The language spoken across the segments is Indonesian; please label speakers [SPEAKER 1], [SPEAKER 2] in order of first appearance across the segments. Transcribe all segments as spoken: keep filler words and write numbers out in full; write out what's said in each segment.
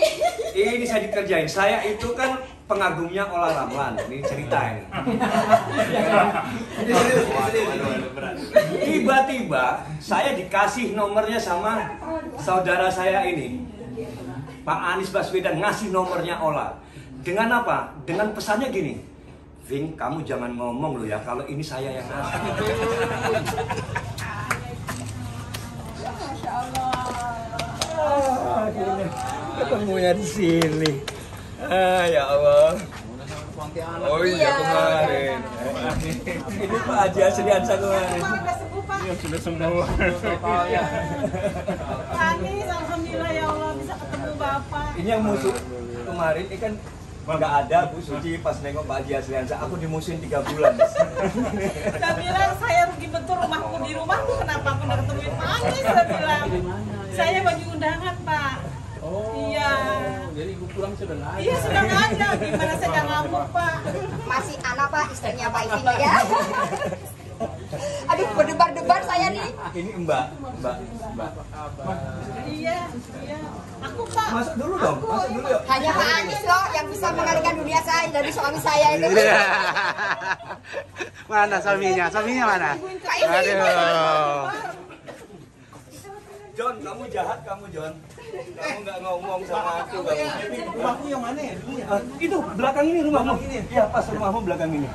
[SPEAKER 1] Ini saya dikerjain. Saya itu kan pengagumnya Ola Ramlan. Ini ceritain. Tiba-tiba saya dikasih nomornya sama saudara saya ini, Pak Anies Baswedan, ngasih nomornya Ola. Dengan apa? Dengan pesannya gini, Ving, kamu jangan ngomong loh ya kalau ini saya yang ngasih.
[SPEAKER 2] Masya Allah.
[SPEAKER 1] Ah, ketemunya di sini. Ah, ya Allah. Oh iya kemarin. Ini Pak Haji Asriansyah kemarin.
[SPEAKER 2] Ya
[SPEAKER 3] sudah sembuh.
[SPEAKER 2] Anies, alhamdulillah ya Allah bisa ketemu Bapak.
[SPEAKER 1] Ini yang musuh kemarin ini kan nggak ada Bu Suci pas nengok Pak Haji Asriansyah. Aku dimusuhin tiga bulan.
[SPEAKER 2] Saya bilang saya rugi betul rumahku di rumahku, kenapa aku nggak ketemuin Pak Anies? Saya bilang saya bagi undangan Pak.
[SPEAKER 3] Oh,
[SPEAKER 2] iya.
[SPEAKER 3] Jadi ibu pulang sudah nggak ada.
[SPEAKER 2] Iya sudah nggak ada. Gimana saya nggak ngamuk Pak?
[SPEAKER 4] Masih anak Pak, istrinya Pak Ipin ya. Aduh, berdebar-debar saya nih.
[SPEAKER 1] Ini Mbak, Mbak, Mbak.
[SPEAKER 2] Iya, iya. Aku Pak.
[SPEAKER 1] Masuk dulu dong,
[SPEAKER 2] Aku,
[SPEAKER 1] masuk dulu yuk.
[SPEAKER 4] Hanya Pak Anies loh yang bisa mengalihkan dunia saya dari suami saya itu.
[SPEAKER 5] Mana suaminya? Suaminya mana?
[SPEAKER 4] Pak Ipin.
[SPEAKER 5] Aduh.
[SPEAKER 1] John, kamu jahat kamu John. Kamu nggak ngomong sama aku. Kamu.
[SPEAKER 3] Rumahku yang mana ya dulu ya?
[SPEAKER 1] Ah, itu belakang ini rumahmu. Iya, pas rumahmu belakang ini.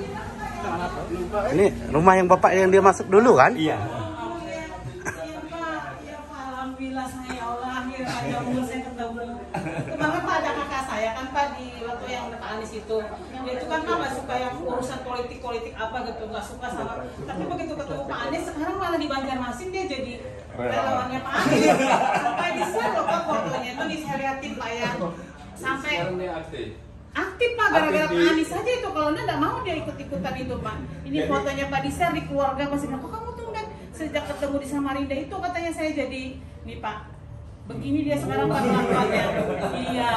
[SPEAKER 5] Ini rumah yang bapak yang dia masuk dulu kan?
[SPEAKER 1] Iya.
[SPEAKER 2] Iya Pak, iya Pak. Alhamdulillah saya ya Allah akhirnya ya Allah saya ketemu. Kemarin Pak ada kakak saya kan Pak di waktu yang Pak Anies itu. Dia itu kan nggak suka yang urusan politik-politik apa gitu, nggak suka sama. Tapi begitu ketemu Pak Anies sekarang malah di Banjarmasin dia jadi relawannya Pak Anies. Sampai di share loh Pak fotonya itu di share liatin Pak ya. Sampai
[SPEAKER 3] Sekarang dia aktif.
[SPEAKER 2] aktif Pak, gara-gara Pak Anies aja itu, kalau enggak enggak mau dia ikut-ikutan itu Pak. Ini
[SPEAKER 1] Jadi,
[SPEAKER 2] fotonya Pak di share di keluarga masih bilang, kok kamu tuh kan sejak ketemu di Samarinda itu katanya saya jadi nih Pak. Begini dia sekarang Pak kelakuannya. Iya.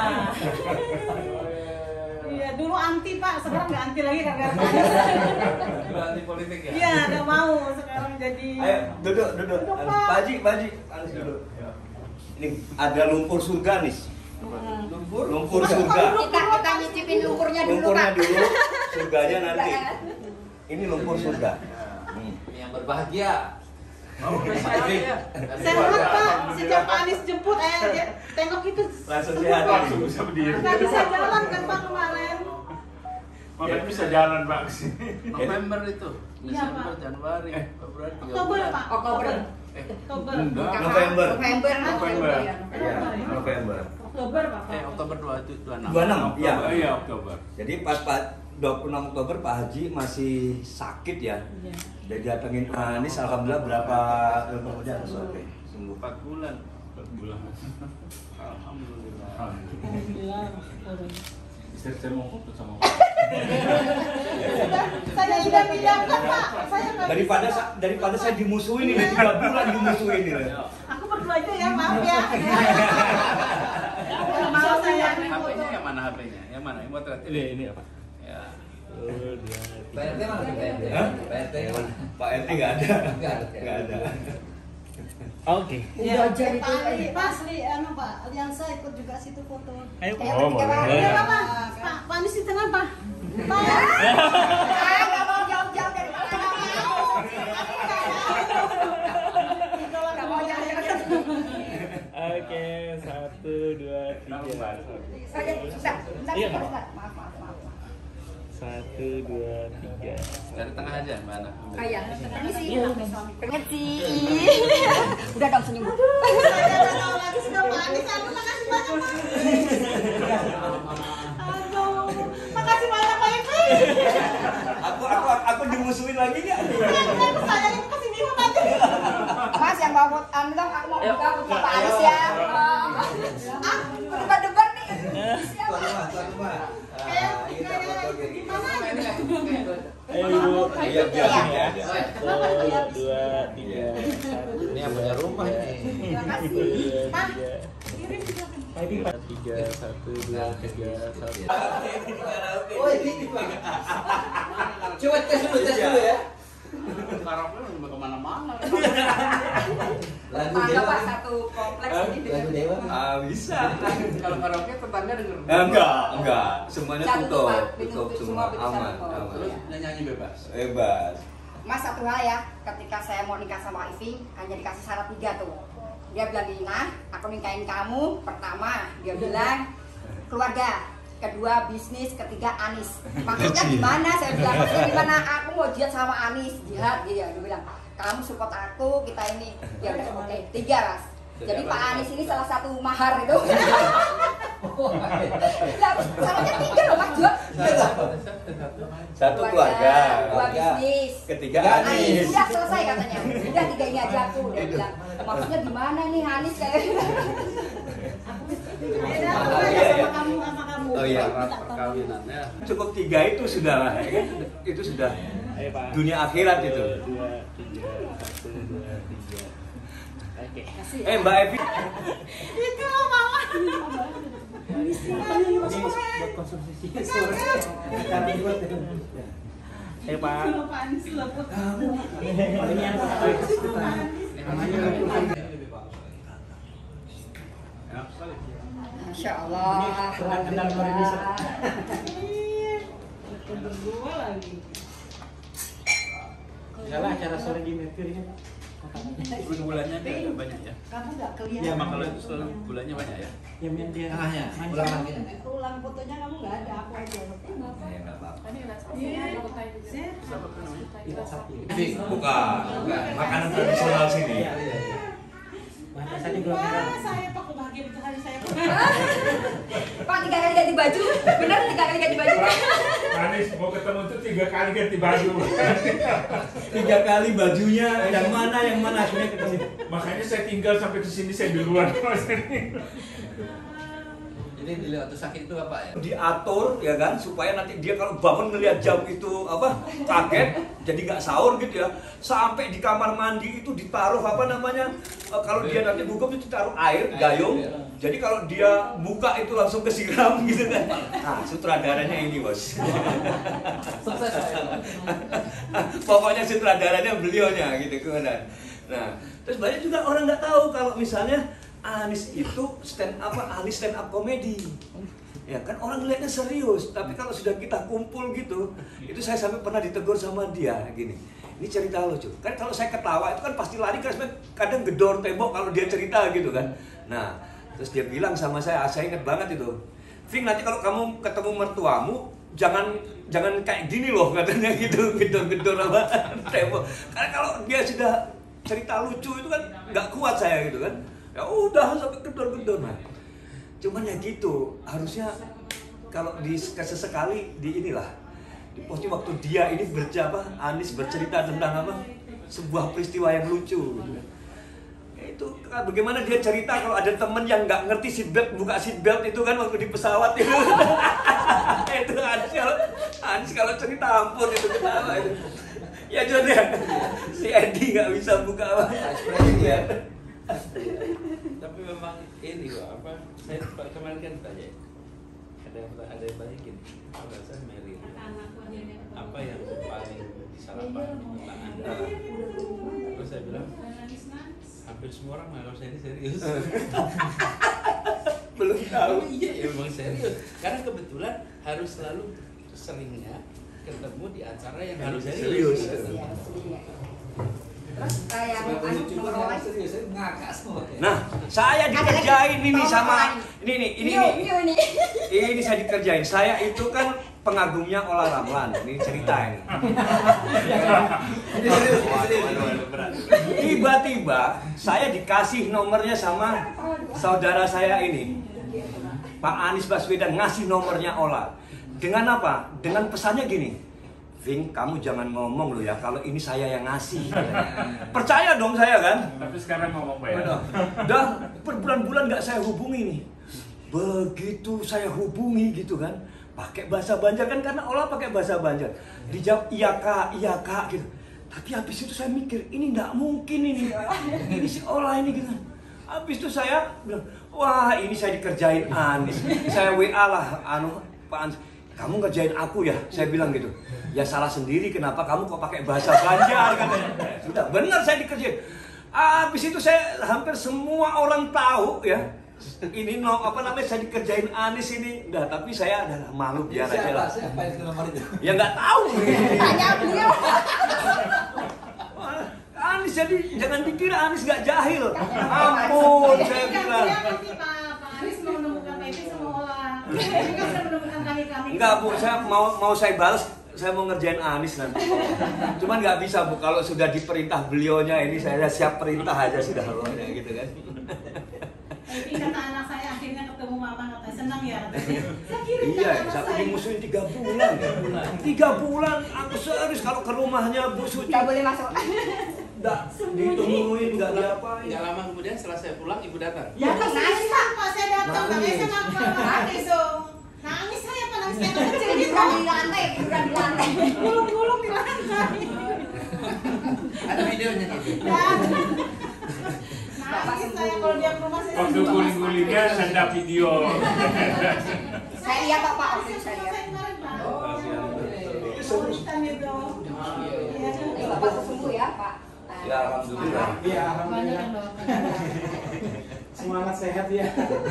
[SPEAKER 2] Iya, dulu anti Pak, sekarang nggak anti lagi gara-gara Pak Anies.
[SPEAKER 3] Juga anti politik ya?
[SPEAKER 2] Iya, enggak mau sekarang jadi.
[SPEAKER 1] Ayo duduk, duduk.
[SPEAKER 2] Duduk, Pak.
[SPEAKER 1] Pak Haji, Pak Haji, Anies duduk. Ini ada lumpur surga nih.
[SPEAKER 3] Lumpur?
[SPEAKER 1] Lumpur surga.
[SPEAKER 4] Kita kita nyicipin lumpurnya dulu
[SPEAKER 1] Lumpurnya
[SPEAKER 4] Pak.
[SPEAKER 1] dulu, surganya nanti. Ini lumpur surga. Hmm.
[SPEAKER 3] Yang berbahagia. Mau
[SPEAKER 2] Sehat Pak, sejak Pak Anies jemput eh dia tengok itu
[SPEAKER 1] Langsung
[SPEAKER 2] sembuh,
[SPEAKER 1] sehat
[SPEAKER 2] Pak.
[SPEAKER 1] lagi.
[SPEAKER 3] bisa berdiri.
[SPEAKER 2] Nggak bisa jalan kan Pak kemarin.
[SPEAKER 3] Makanya bisa jalan Pak kesini. November itu.
[SPEAKER 2] Iya,
[SPEAKER 3] Desember,
[SPEAKER 2] Pak.
[SPEAKER 3] Januari, Februari, tiga
[SPEAKER 2] Oktober
[SPEAKER 3] bulan.
[SPEAKER 2] Pak.
[SPEAKER 4] Oktober.
[SPEAKER 3] Eh,
[SPEAKER 2] Oktober.
[SPEAKER 3] enggak.
[SPEAKER 1] November.
[SPEAKER 4] November.
[SPEAKER 3] November.
[SPEAKER 1] Iya, November.
[SPEAKER 2] Oktober Pak.
[SPEAKER 3] Eh, Oktober dua puluh enam.
[SPEAKER 1] dua puluh enam, iya.
[SPEAKER 3] Iya, Oktober.
[SPEAKER 1] Jadi pas Pak dua puluh enam Oktober Pak Haji masih sakit ya.
[SPEAKER 2] Iya.
[SPEAKER 1] Udah datengin Pak Anies, alhamdulillah berapa kemudian oke, sembuh.
[SPEAKER 3] empat bulan. empat bulan. Alhamdulillah.
[SPEAKER 2] Alhamdulillah.
[SPEAKER 3] Istri saya mau foto sama
[SPEAKER 2] Saya sudah pindahkan Pak. Saya nggak
[SPEAKER 1] Daripada
[SPEAKER 2] bisa,
[SPEAKER 1] sa- daripada saya dimusuhin ini tiga bulan dimusuhin ini.
[SPEAKER 2] Pak. Aku berdua aja ya, maaf ya. Mau saya.
[SPEAKER 3] H P-nya yang mana H P-nya? Yang mana? Yang motret ini ini apa? Ya.
[SPEAKER 6] P R T mana? P R T?
[SPEAKER 1] Hah?
[SPEAKER 6] P R T mana?
[SPEAKER 1] Pak R T nggak ada.
[SPEAKER 6] Nggak ada.
[SPEAKER 1] Nggak ada.
[SPEAKER 5] Oke.
[SPEAKER 2] Ya,
[SPEAKER 4] Udah jadi
[SPEAKER 2] Pak Ali, Pak Asli, anu Pak, Aliansa ikut juga situ foto.
[SPEAKER 5] Ayo.
[SPEAKER 4] Kayak
[SPEAKER 5] Oh,
[SPEAKER 4] bertiga
[SPEAKER 5] boleh.
[SPEAKER 4] Pak.
[SPEAKER 2] Iya Pak, Pak, Pak, Pak Anies di tengah Pak. Pak.
[SPEAKER 4] Ah, nggak mau jauh-jauh dari Pak. Nggak mau. Nggak mau jauh-jauh.
[SPEAKER 5] Oke, satu, dua, tiga.
[SPEAKER 4] Oke, bentar, bentar,
[SPEAKER 5] Iya,
[SPEAKER 4] bentar,
[SPEAKER 5] Pak.
[SPEAKER 4] bentar. Maaf, maaf, maaf.
[SPEAKER 5] Satu, dua, tiga.
[SPEAKER 3] Dari tengah aja, mana?
[SPEAKER 4] Oh iya, ini sih. Pengen sih. Udah dong senyum.
[SPEAKER 2] Saya udah tahu lagi sudah Pak Anies, aduh makasih banyak Pak. Aduh, makasih banyak Pak Evi.
[SPEAKER 1] Aku aku aku dimusuhin lagi nggak?
[SPEAKER 2] Aku sayang itu kasih minum aja.
[SPEAKER 4] Mas yang bawa foto, anu dong, aku mau buka buka Pak Anies ya. Ah, berdebar-debar nih.
[SPEAKER 6] Tuan rumah, tuan rumah.
[SPEAKER 2] Kayak
[SPEAKER 6] Ah, ini tak foto kayak gini.
[SPEAKER 2] gimana gitu.
[SPEAKER 5] Ayo ibu.
[SPEAKER 1] Iya, biar sini ya.
[SPEAKER 5] Satu, dua, tiga. Satu,
[SPEAKER 6] Ini yang punya rumah ini.
[SPEAKER 2] Terima kasih. Pak, kirim juga.
[SPEAKER 5] tiga, satu, dua, tiga, satu.
[SPEAKER 6] Oh ini Pak. Coba tes dulu, tes dulu ya.
[SPEAKER 3] Karapnya udah kemana-mana.
[SPEAKER 6] Lagu
[SPEAKER 4] tetangga
[SPEAKER 6] Dewa.
[SPEAKER 4] Pak satu kompleks ini
[SPEAKER 6] Lagu
[SPEAKER 4] dengan
[SPEAKER 6] Dewa.
[SPEAKER 1] Ah, bisa.
[SPEAKER 5] Kalau karaoke tetangga denger.
[SPEAKER 1] Eh, enggak, enggak. Semuanya
[SPEAKER 4] Satu
[SPEAKER 1] tutup,
[SPEAKER 4] tempat,
[SPEAKER 1] tutup
[SPEAKER 4] pintu
[SPEAKER 1] semua,
[SPEAKER 4] semua pintu
[SPEAKER 1] aman,
[SPEAKER 4] satu.
[SPEAKER 1] aman.
[SPEAKER 5] Terus nyanyi bebas.
[SPEAKER 1] Hebat.
[SPEAKER 4] Mas satu hal ya, ketika saya mau nikah sama Iving hanya dikasih syarat tiga tuh. Dia bilang gini, nah aku nikahin kamu. Pertama dia bilang keluarga, kedua bisnis, ketiga Anis. Maksudnya gimana? Saya bilang maksudnya gimana? Aku mau jihad sama Anis, jihad dia. Dia bilang kamu support aku, kita ini. Ya udah oke, tiga Mas. Jadi Pak Anis ini salah satu mahar itu. Lah, syaratnya tiga loh Mas Jo.
[SPEAKER 1] Satu keluarga,
[SPEAKER 4] dua bisnis,
[SPEAKER 1] ketiga
[SPEAKER 4] Anis.
[SPEAKER 1] Anis.
[SPEAKER 4] Sudah selesai katanya. Udah tiga ini aja aku. Dia bilang maksudnya gimana nih Anis kayak.
[SPEAKER 2] Beda aku aja sama kamu sama kamu.
[SPEAKER 1] Oh iya.
[SPEAKER 5] Syarat perkawinannya.
[SPEAKER 1] Cukup tiga itu sudah lah, ya kan? Itu sudah
[SPEAKER 3] Ayo, Pak.
[SPEAKER 1] dunia akhirat itu.
[SPEAKER 3] Dua, tiga, satu, dua, tiga. Oke.
[SPEAKER 1] Eh Mbak Evi,
[SPEAKER 2] Itu mama.
[SPEAKER 3] Ayo, Pak.
[SPEAKER 2] Kalau Pak Anies leput.
[SPEAKER 4] Masya Allah. Alhamdulillah.
[SPEAKER 2] Berdua lagi.
[SPEAKER 7] Yalah acara sore di Mercury kan.
[SPEAKER 5] Bulannya ada banyak ya.
[SPEAKER 4] Kamu nggak kelihatan.
[SPEAKER 5] Iya, makanya itu selalu bulannya banyak ya.
[SPEAKER 7] Yang yang dia
[SPEAKER 6] Tengahnya,
[SPEAKER 7] main
[SPEAKER 6] ulang
[SPEAKER 7] sama-
[SPEAKER 6] lagi.
[SPEAKER 4] Ulang fotonya kamu nggak ada, aku aja.
[SPEAKER 6] Ya enggak apa-apa.
[SPEAKER 5] Siapa tuh namanya?
[SPEAKER 7] Tidak sapi.
[SPEAKER 1] bukan, bukan. Makanan tradisional sini.
[SPEAKER 7] Iya, iya. Bahasa saja gula merah.
[SPEAKER 2] Wah, saya Pak kebahagiaan itu hari saya.
[SPEAKER 4] Pak tiga kali ganti baju, bener tiga kali ganti baju.
[SPEAKER 3] Anis mau ketemu tuh tiga kali ganti baju.
[SPEAKER 1] Tiga kali bajunya, yang mana, yang mana akhirnya ketemu.
[SPEAKER 3] Makanya saya tinggal sampai ke sini saya duluan.
[SPEAKER 6] Jadi dilihat waktu sakit itu apa ya?
[SPEAKER 1] Diatur ya kan supaya nanti dia kalau bangun ngelihat jam itu apa kaget jadi nggak sahur gitu ya, sampai di kamar mandi itu ditaruh apa namanya eh, kalau dia nanti buka itu ditaruh air gayung, jadi kalau dia buka itu langsung kesiram gitu kan. Nah sutradaranya ini bos.
[SPEAKER 6] Sukses saya.
[SPEAKER 1] Pokoknya sutradaranya beliaunya gitu kan. Nah terus banyak juga orang nggak tahu kalau misalnya Anis itu stand apa Anis stand up komedi. Ya kan orang lihatnya serius, tapi kalau sudah kita kumpul gitu, itu saya sampai pernah ditegur sama dia gini. Ini cerita lucu. Kan kalau saya ketawa itu kan pasti lari kan kadang gedor tembok kalau dia cerita gitu kan. Nah, terus dia bilang sama saya, saya ingat banget itu. Ving, nanti kalau kamu ketemu mertuamu jangan jangan kayak gini loh katanya gitu, gedor-gedor apa tembok. Karena kalau dia sudah cerita lucu itu kan nggak kuat saya gitu kan. Ya udah sampai gedor-gedor. Nah, cuman ya gitu, harusnya kalau di sesekali di inilah di posnya waktu dia ini berjaba Anis bercerita tentang apa sebuah peristiwa yang lucu gitu kan. Ya itu kan bagaimana dia cerita kalau ada temen yang nggak ngerti seatbelt buka seatbelt itu kan waktu di pesawat itu. Itu Anis kalau Anis kalau cerita ampun itu ketawa itu. Ya jadi si Edi nggak bisa buka apa. Ya.
[SPEAKER 5] Tapi memang ini kok apa? Saya kemarin kan tanya ada yang ada yang tanya gini, kalau saya Mary apa yang paling disalahpahami tentang Anda? Terus saya bilang hampir semua orang menganggap saya ini serius.
[SPEAKER 1] Belum tahu.
[SPEAKER 5] Iya, ya memang serius. Karena kebetulan harus selalu seringnya ketemu di acara yang harus serius.
[SPEAKER 1] Serius.
[SPEAKER 4] Iya, iya. Terus kayak
[SPEAKER 6] Sebab
[SPEAKER 4] anu
[SPEAKER 6] lucu
[SPEAKER 4] nomor
[SPEAKER 6] kan
[SPEAKER 4] lain.
[SPEAKER 6] serius, saya ngakak semua.
[SPEAKER 1] Nah, saya dikerjain ini sama ini nih, ini
[SPEAKER 4] Miu,
[SPEAKER 1] nih.
[SPEAKER 4] Miu ini.
[SPEAKER 1] Ini saya dikerjain. Saya itu kan pengagumnya Ola Ramlan. Ini cerita ini.
[SPEAKER 6] Ini serius, ini serius.
[SPEAKER 1] Tiba-tiba saya dikasih nomornya sama saudara saya ini. Pak Anies Baswedan ngasih nomornya Ola. Dengan apa? Dengan pesannya gini. Ving, kamu jangan ngomong loh ya kalau ini saya yang ngasih. Percaya dong saya kan?
[SPEAKER 3] Tapi sekarang ngomong Pak ya.
[SPEAKER 1] Udah berbulan-bulan nggak saya hubungi nih. Begitu saya hubungi gitu kan, pakai bahasa Banjar kan karena Ola pakai bahasa Banjar. Dijawab iya kak, iya kak gitu. Tapi habis itu saya mikir ini nggak mungkin ini, ini si Ola ini gitu. Habis itu saya bilang, wah ini saya dikerjain Anis. Saya W A lah, anu Pak Anis. Kamu ngerjain aku ya? Saya bilang gitu. Ya salah sendiri, kenapa kamu kok pakai bahasa Banjar katanya. Sudah benar saya dikerjain. Habis itu saya hampir semua orang tahu ya. Ini no, apa namanya saya dikerjain Anis ini. Udah, tapi saya adalah malu biar aja lah.
[SPEAKER 6] Siapa yang nomor itu?
[SPEAKER 1] Ya nggak tahu.
[SPEAKER 4] Tanya beliau.
[SPEAKER 1] Anis jadi jangan dikira Anis nggak jahil. Ampun, saya bilang.
[SPEAKER 2] Nanti Pak Pak Anis mau menemukan Evi sama Ola. Evi kan sudah menemukan kami-kami.
[SPEAKER 1] Enggak Bu, saya mau mau saya balas, saya mau ngerjain Anis nanti. Cuman nggak bisa Bu, kalau sudah diperintah beliaunya ini saya siap perintah aja sudah pokoknya gitu kan.
[SPEAKER 2] Evi kata anak saya akhirnya ketemu mama, katanya senang ya. Saya kirim
[SPEAKER 1] Iya,
[SPEAKER 2] anak
[SPEAKER 1] saya
[SPEAKER 2] saya.
[SPEAKER 1] dimusuhin tiga bulan ya. Tiga bulan aku serius kalau ke rumahnya Bu Suci.
[SPEAKER 4] Nggak boleh masuk.
[SPEAKER 1] Nggak ditungguin, nggak diapain.
[SPEAKER 5] Nggak lama kemudian setelah saya pulang, ibu datang.
[SPEAKER 2] Ya pas nangis Pak, pas saya datang,
[SPEAKER 1] Nangis.
[SPEAKER 2] makanya saya ngaku nangis dong. Nangis saya Pak, nangis kayak anak kecil gitu.
[SPEAKER 4] Liburan di lantai, liburan di lantai.
[SPEAKER 2] Gulung-gulung di lantai.
[SPEAKER 6] Ada videonya itu.
[SPEAKER 2] Dan nangis saya kalau dia ke rumah saya.
[SPEAKER 3] Waktu guling-gulingnya senda video.
[SPEAKER 4] Saya lihat kok Pak, waktu itu saya lihat.
[SPEAKER 2] kemarin Pak.
[SPEAKER 5] Oh, iya.
[SPEAKER 1] Itu seru.
[SPEAKER 2] Urutan itu.
[SPEAKER 4] Eh, Bapak sembuh ya Pak.
[SPEAKER 1] Ya alhamdulillah.
[SPEAKER 7] Iya,
[SPEAKER 2] Banyak
[SPEAKER 7] alhamdulillah.
[SPEAKER 2] yang doakan.
[SPEAKER 7] Semangat sehat ya.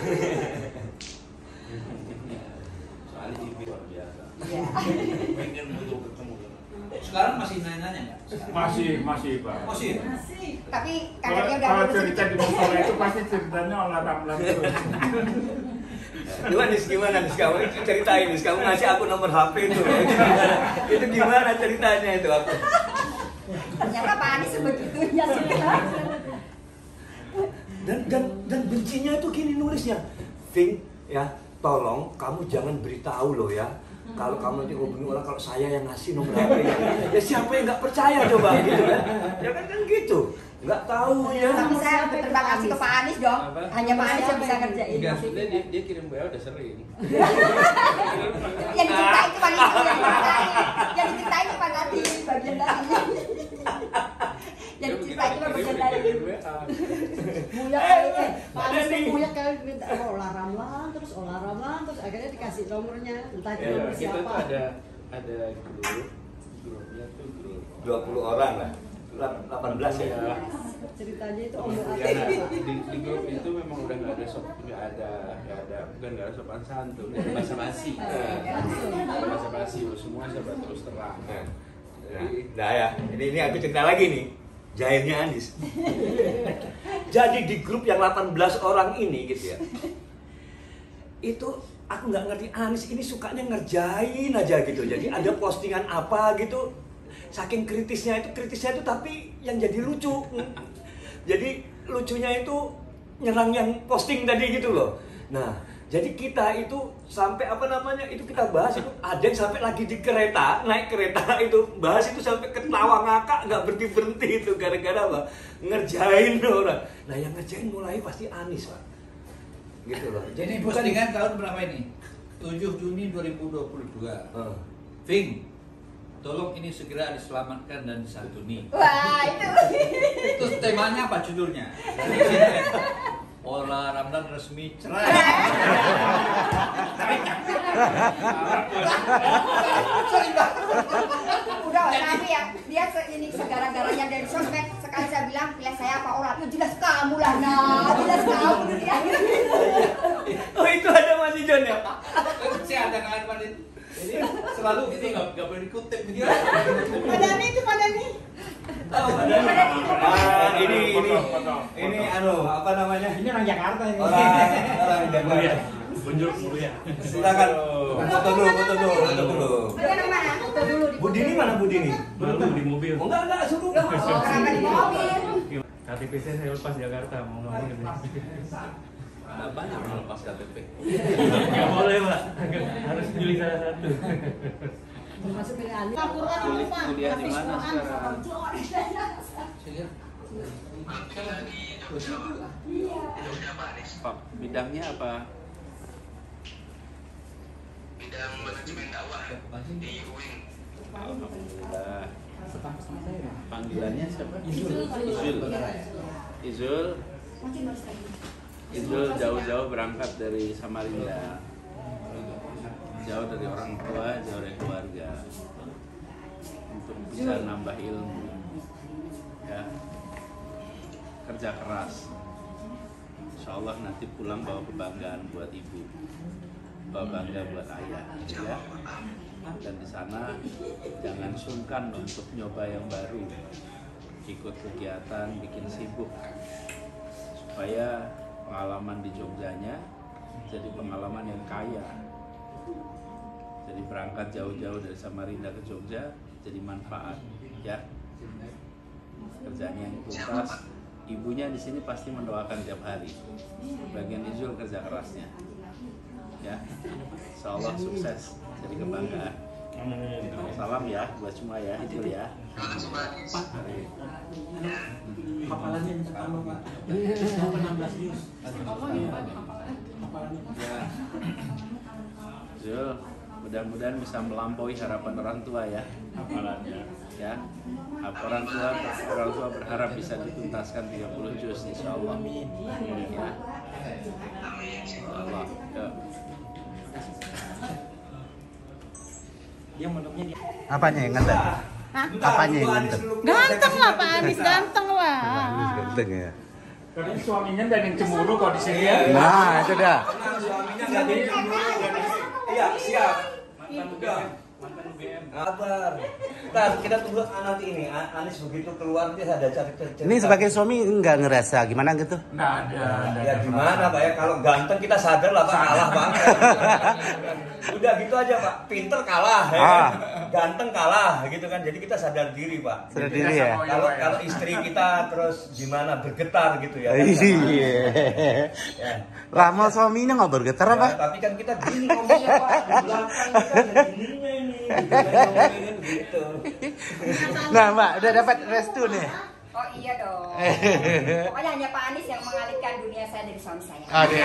[SPEAKER 5] Soalnya ibu luar biasa.
[SPEAKER 4] Iya.
[SPEAKER 5] Pengen butuh ketemu.
[SPEAKER 6] Sekarang masih nanya-nanya nggak?
[SPEAKER 3] Masih, masih Pak.
[SPEAKER 6] Masih.
[SPEAKER 2] Masih.
[SPEAKER 4] Tapi karena
[SPEAKER 3] Kalau
[SPEAKER 4] dia udah
[SPEAKER 3] kalau
[SPEAKER 4] lulus
[SPEAKER 3] cerita di
[SPEAKER 4] sedikit.
[SPEAKER 3] musola itu pasti ceritanya olah ramlan terus.
[SPEAKER 1] Gimana nih, gimana nih kamu itu ceritain nih, kamu ngasih aku nomor H P itu. Itu gimana, itu gimana ceritanya itu aku?
[SPEAKER 4] Ternyata Pak Anies sebegitunya sih.
[SPEAKER 1] Dan dan dan bencinya itu gini nulisnya, Ving ya, tolong kamu jangan beritahu loh ya. Kalau kamu nanti hubungi orang, kalau saya yang ngasih nomor H P ya, ya siapa yang nggak percaya coba gitu kan? Ya kan kan gitu, nggak tahu ya.
[SPEAKER 4] Tapi saya berterima kasih ke Pak Anies dong.
[SPEAKER 5] Apa?
[SPEAKER 4] Hanya Pak Anies yang bisa ngerjain.
[SPEAKER 5] Enggak, sebenarnya dia, dia kirim W A udah sering.
[SPEAKER 4] Yang diceritain cuma itu yang diceritain. Yang diceritain cuma tadi bagian tadi. Yang diceritain cuma bagian tadi.
[SPEAKER 8] Buya eh, Pak Anies tuh Buya kayak minta olah ramlan, terus olah ramlan, terus akhirnya dikasih nomornya, entah itu
[SPEAKER 5] Ya,
[SPEAKER 8] nomor
[SPEAKER 5] kita tuh
[SPEAKER 8] siapa.
[SPEAKER 5] ada ada grup, grupnya tuh grup.
[SPEAKER 1] dua puluh orang lah, delapan belas ya.
[SPEAKER 5] Ya.
[SPEAKER 8] Ceritanya itu omong
[SPEAKER 5] Ya, nah,
[SPEAKER 8] atik.
[SPEAKER 5] di, di grup itu memang udah nggak ada sop, nggak ada, nggak ada, bukan nggak ada sopan santun, nggak ada basa-basi, nggak ada basa-basi, semua serba terus terang.
[SPEAKER 1] Nah,
[SPEAKER 5] Jadi,
[SPEAKER 1] nah ya, ini ini aku cerita lagi nih, jahilnya Anies. Jadi di grup yang delapan belas orang ini gitu ya, itu aku nggak ngerti Anies ini sukanya ngerjain aja gitu. Jadi ada postingan apa gitu, saking kritisnya itu kritisnya itu tapi yang jadi lucu. Jadi lucunya itu nyerang yang posting tadi gitu loh. Nah, jadi kita itu sampai apa namanya itu kita bahas itu ada yang sampai lagi di kereta naik kereta itu bahas itu sampai ketawa ngakak nggak berhenti berhenti itu gara-gara apa ngerjain orang. Nah yang ngerjain mulai pasti Anies Pak. Gitu loh.
[SPEAKER 6] Jadi postingan tahun berapa ini? tujuh Juni dua ribu dua puluh dua.
[SPEAKER 1] Uh.
[SPEAKER 6] Ving, tolong ini segera diselamatkan dan disantuni.
[SPEAKER 4] Wah, itu.
[SPEAKER 6] Terus temanya apa judulnya? Olah Ramlan resmi cerai.
[SPEAKER 4] Udah, tapi ya dia se- ini segara-garanya dari sosmed. Sekali saya bilang pilih saya apa orang, itu jelas kamu lah, nah jelas kamu dia.
[SPEAKER 1] Oh itu ada Mas Ijon ya?
[SPEAKER 6] Saya ada kalian pada ini selalu gitu nggak nggak boleh dikutip gitu.
[SPEAKER 2] Padani itu Padani.
[SPEAKER 1] Ah, ini ini ini anu apa namanya?
[SPEAKER 7] Ini orang Jakarta ini.
[SPEAKER 1] Orang orang Jakarta.
[SPEAKER 3] Bunjuk mulia.
[SPEAKER 1] Silakan foto dulu, foto dulu, foto dulu.
[SPEAKER 4] Bagaimana mana? Foto dulu di
[SPEAKER 1] Bu Dini mana Bu Dini?
[SPEAKER 3] Malu di mobil.
[SPEAKER 1] Oh enggak enggak suruh.
[SPEAKER 4] Oh, kenapa di mobil?
[SPEAKER 3] K T P saya lepas Jakarta mau ngomong ini.
[SPEAKER 5] Nggak banyak yang lepas K T P.
[SPEAKER 3] Nggak boleh Pak, harus pilih salah satu.
[SPEAKER 8] Termasuk pilih Anies.
[SPEAKER 2] Al-Quran itu Pak.
[SPEAKER 5] Kuliah di
[SPEAKER 2] Hafiz
[SPEAKER 5] mana
[SPEAKER 2] Quran.
[SPEAKER 5] sekarang?
[SPEAKER 6] Saya lihat.
[SPEAKER 5] Pak, bidangnya apa?
[SPEAKER 9] Bidang manajemen dakwah di U I N.
[SPEAKER 5] Alhamdulillah.
[SPEAKER 8] Sama saya.
[SPEAKER 5] Panggilannya siapa?
[SPEAKER 8] Izul.
[SPEAKER 5] Izul. Izul. Izul jauh-jauh berangkat dari Samarinda. Jauh dari orang tua, jauh dari keluarga. Untuk bisa nambah ilmu. Ya. kerja keras. Insya Allah nanti pulang bawa kebanggaan buat ibu, bawa bangga buat ayah, ya. Dan di sana jangan sungkan untuk nyoba yang baru, ikut kegiatan, bikin sibuk, supaya pengalaman di Jogjanya jadi pengalaman yang kaya. Jadi berangkat jauh-jauh dari Samarinda ke Jogja jadi manfaat, ya. Kerjanya yang tuntas, ibunya di sini pasti mendoakan tiap hari. Bagian Izul kerja kerasnya, ya. Insya Allah sukses, jadi kebanggaan. Salam ya buat semua ya, Izul ya.
[SPEAKER 7] Hafalannya sama Pak. enam belas juz.
[SPEAKER 5] Ya. Izul, mudah-mudahan bisa melampaui harapan orang tua ya. Hafalannya. Ya, orang tua orang tua berharap bisa dituntaskan tiga puluh juz insya Allah. Ya. Allah.
[SPEAKER 1] Dia mondoknya di
[SPEAKER 10] Apanya yang ganteng? Apanya yang ganteng?
[SPEAKER 2] Ganteng lah Pak Anies, ganteng lah.
[SPEAKER 10] Ganteng ya.
[SPEAKER 3] Karena suaminya dan yang cemburu kok di sini ya.
[SPEAKER 10] Nah, itu dah.
[SPEAKER 1] suaminya nggak ada yang cemburu. Iya, siap. Mantan U G M. Mantan U G M. Kabar. Ntar kita tunggu nanti ini. Anies begitu keluar dia ada cari kerja.
[SPEAKER 10] Ini sebagai suami nggak ngerasa gimana gitu?
[SPEAKER 3] Nggak ada.
[SPEAKER 1] Ya gimana Pak ya, kalau ganteng kita sadar lah Pak, kalah banget. Udah gitu aja Pak, pinter kalah ya.
[SPEAKER 10] Ah.
[SPEAKER 1] Ganteng kalah gitu kan. Jadi kita sadar diri Pak.
[SPEAKER 10] Sadar diri ya.
[SPEAKER 1] Kalau kalau istri kita terus gimana bergetar gitu ya.
[SPEAKER 10] Iya.
[SPEAKER 1] Ya.
[SPEAKER 10] Lama suaminya nggak bergetar
[SPEAKER 1] Ya,
[SPEAKER 10] apa?
[SPEAKER 1] tapi kan kita gini ngomongnya Pak, di belakang kita ada gininya ini. Ngomongin gitu.
[SPEAKER 10] Nah, Mbak, udah dapat restu nih.
[SPEAKER 4] Oh iya dong. Pokoknya hanya Pak Anies yang mengalihkan dunia saya dari suami saya.
[SPEAKER 10] Oke.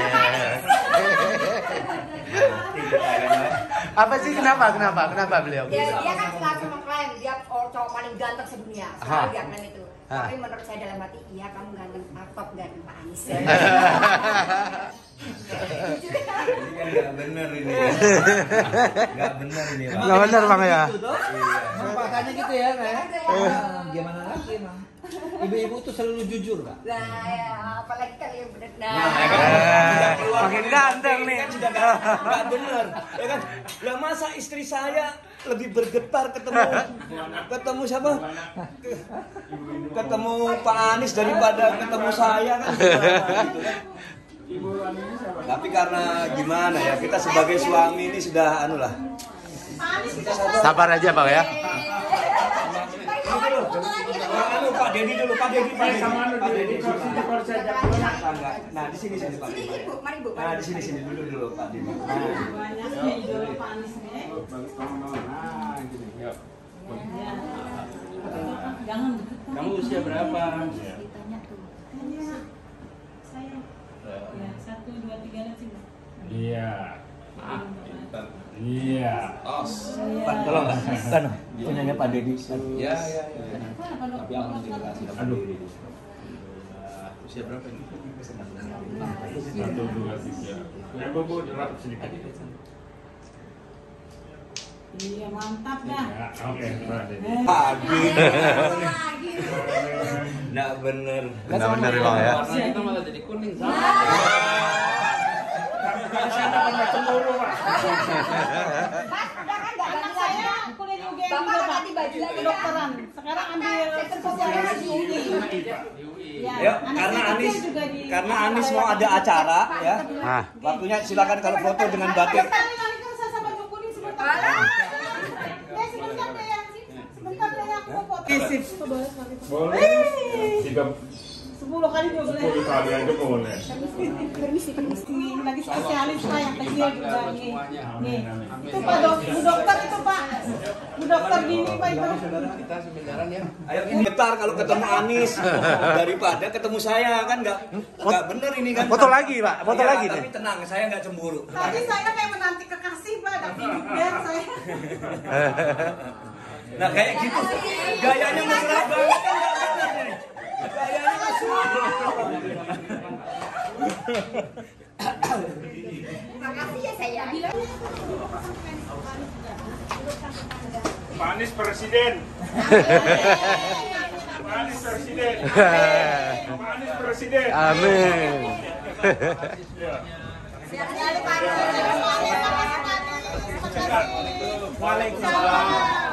[SPEAKER 10] Apa sih kenapa? Kenapa? Kenapa beliau?
[SPEAKER 4] Dia, dia kan selalu mengklaim dia oh, cowok paling ganteng sedunia. Selalu dia klaim itu.
[SPEAKER 10] Ha.
[SPEAKER 4] Tapi menurut saya dalam hati, iya kamu ganteng, top ganteng Pak Anies.
[SPEAKER 1] Ini kan nggak bener ini. Nggak bener ini Pak.
[SPEAKER 10] Nggak benar Bang ya.
[SPEAKER 6] Makanya gitu ya, Nek. Gimana lagi emang? Ibu-ibu tuh selalu jujur, Pak.
[SPEAKER 4] Nah, ya, apalagi kalau yang benar. Nah,
[SPEAKER 1] Nah, ya kan, sudah keluar
[SPEAKER 10] makin
[SPEAKER 1] dari
[SPEAKER 10] ganteng
[SPEAKER 1] ini
[SPEAKER 10] nih.
[SPEAKER 1] kan sudah nggak nggak bener, ya kan? Lah masa istri saya lebih bergetar ketemu ketemu siapa? Ketemu Pak Anies daripada ketemu saya kan? Gimana, gitu kan? Tapi karena gimana ya, kita sebagai suami ini sudah anu lah.
[SPEAKER 10] Sabar aja Pak ya.
[SPEAKER 1] Anu Pak Dedi dulu, Pak Dedi, Pak Dedi, Pak Dedi. Nah di sini sini Pak Dedi.
[SPEAKER 4] Sini, Bu, mari Bu.
[SPEAKER 1] Nah di sini sini dulu dulu Pak Dedi.
[SPEAKER 2] Banyaknya idola Pak Anies nih.
[SPEAKER 3] Nah, gini. Yuk.
[SPEAKER 2] Jangan.
[SPEAKER 5] Kamu usia berapa?
[SPEAKER 2] Saya. Ya, satu, dua, tiga, lihat sini.
[SPEAKER 3] Iya. Iya.
[SPEAKER 1] Pak tolong Pak. Kan punyanya Pak Dedi.
[SPEAKER 5] Ya, ya, ya.
[SPEAKER 1] Tapi alhamdulillah sudah Pak Dedi.
[SPEAKER 5] Usia berapa ini?
[SPEAKER 3] Satu, dua, tiga. Ya, Bobo, rapat sedikit.
[SPEAKER 2] Iya, mantap dah.
[SPEAKER 3] Ya, oke, Pak Dedi.
[SPEAKER 1] Pak Dedi. Nggak bener.
[SPEAKER 10] Nggak benar Bang ya.
[SPEAKER 5] Warna kita malah jadi kuning.
[SPEAKER 2] Anak saya kuliah di U G M juga Pak. Kedokteran. Sekarang ambil spesialis di U I. Ya,
[SPEAKER 1] Ya,
[SPEAKER 2] anak
[SPEAKER 1] karena
[SPEAKER 2] saya
[SPEAKER 1] Anies
[SPEAKER 2] kecil juga di
[SPEAKER 1] karena Anies mau ada acara ya.
[SPEAKER 10] Nah,
[SPEAKER 1] Waktunya silakan kalau foto dengan batik.
[SPEAKER 2] Sebentar nih, nanti kan saya sama baju kuning sebentar. Eh, sebentar deh ya. Sebentar deh ya, aku mau foto.
[SPEAKER 3] Boleh. Tiga
[SPEAKER 2] sepuluh kali dua belas.
[SPEAKER 3] sepuluh kali aja boleh.
[SPEAKER 2] Permisi, permisi. Ini lagi spesialis Pak yang kecil juga nih. Nih,
[SPEAKER 5] Amin.
[SPEAKER 2] itu Pak dok, Bu dokter itu Pak. Bu dokter Dini Pak itu.
[SPEAKER 5] Kita sebenarnya ya.
[SPEAKER 1] Ayo getar kalau ketemu Anies daripada ketemu saya kan nggak nggak bener ini kan.
[SPEAKER 10] foto lagi Pak, foto
[SPEAKER 1] Iya,
[SPEAKER 10] lagi
[SPEAKER 1] tapi
[SPEAKER 10] nih.
[SPEAKER 1] tenang, saya nggak cemburu.
[SPEAKER 2] Tadi saya kayak menanti kekasih Pak, ada biar saya.
[SPEAKER 1] Nah kayak gitu, gayanya mesra banget kan nggak bener nih. Gayanya mesra.
[SPEAKER 4] Makasih ya sayang.
[SPEAKER 3] Pak Anies Presiden. Pak Anies Presiden. presiden. Pak Anies presiden.
[SPEAKER 10] Amin.
[SPEAKER 4] Siap-siap Pak Anies.
[SPEAKER 3] Waalaikumsalam.